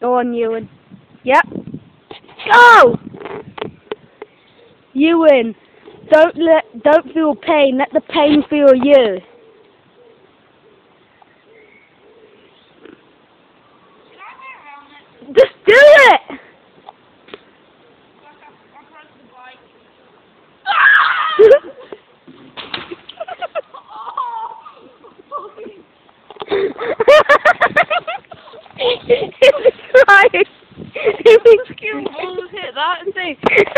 Go on, Ewan. Yep. Go! Ewan, don't feel pain. Let the pain feel you. Just do it! He's crying. He's Almost hit that and say.